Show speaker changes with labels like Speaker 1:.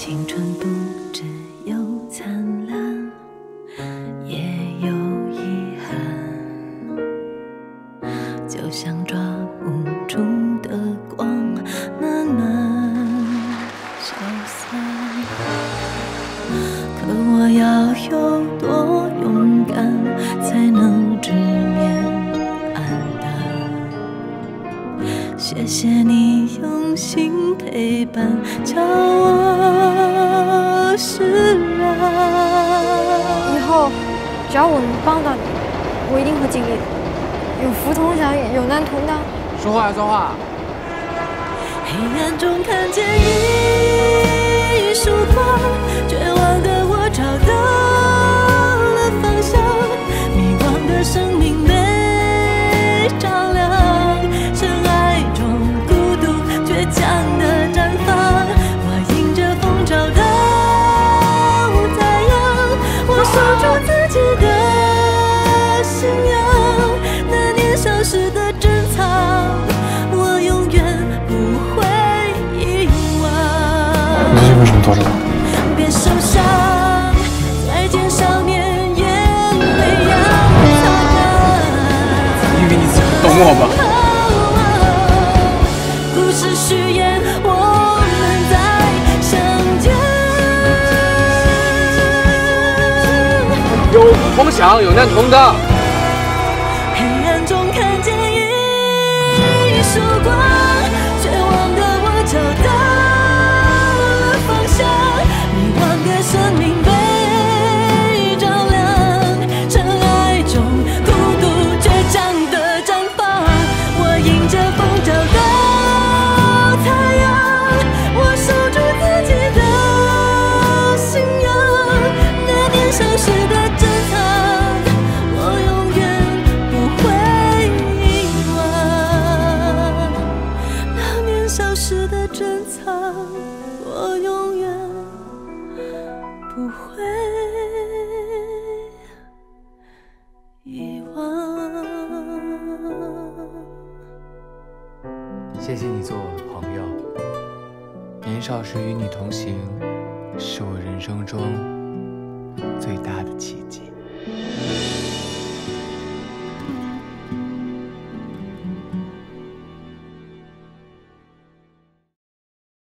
Speaker 1: 青春不只有灿烂，也有遗憾，就像抓不住的光，慢慢消散。可我要有多勇敢，才能直面黯淡？谢谢你用心陪伴，叫我释然。
Speaker 2: 以后只要我能帮到你，我一定会尽力的。有福同享，有难同当。
Speaker 3: 说话说话。
Speaker 1: 黑暗中看见一束光，绝望的我找到了方向，迷惘的生命被照亮，深爱中孤独倔强的绽放。我迎着风找到太阳，我守住自己的信仰，那年少时的珍藏，我永远不会遗忘。
Speaker 3: 你为什么躲着我？
Speaker 1: 别受伤，再见少年，眼泪要擦干。
Speaker 3: 因为你懂我吧？
Speaker 1: 不是虚言，我们在相见。
Speaker 3: 有福同享，有难同当。
Speaker 1: 黑暗中看见一束光，绝望的我找到了方向，迷惘的生命被照亮，尘埃中孤独倔强的绽放。我迎着风找到太阳，我守住自己的信仰，那年少时的珍藏，我永远不会遗忘。那年少时的珍藏，我永远不会遗忘。
Speaker 3: 谢谢你做我的朋友，年少时与你同行，是我人生中最